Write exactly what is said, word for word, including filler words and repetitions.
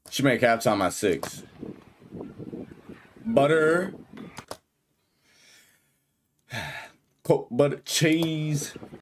She make halftime at six. Butter. Coke, butter, cheese.